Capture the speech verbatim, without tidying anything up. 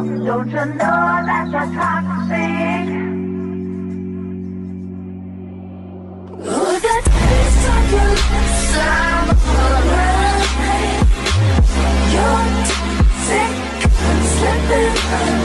Don't you know that's a toxic? Oh, that taste of your summer rain. You're sick, slipping.